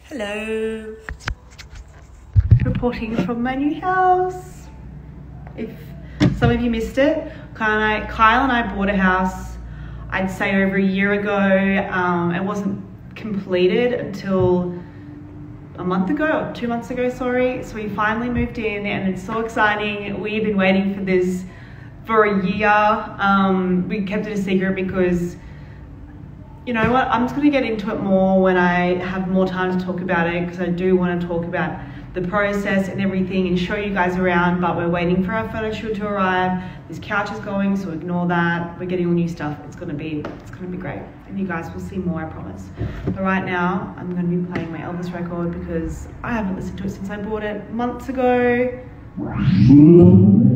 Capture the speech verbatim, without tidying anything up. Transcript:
Hello. Reporting from my new house. If some of you missed it, Kyle and I bought a house, I'd say over a year ago. Um, it wasn't completed until a month ago, or two months ago, sorry. So we finally moved in and it's so exciting. We've been waiting for this for a year. Um, we kept it a secret because, you know what, I'm just gonna get into it more when I have more time to talk about it, because I do want to talk about the process and everything and show you guys around. But we're waiting for our furniture to arrive. This couch is going, so ignore that. We're getting all new stuff. It's gonna be, it's gonna be great. And you guys will see more, I promise. But right now, I'm gonna be playing my Elvis record because I haven't listened to it since I bought it months ago.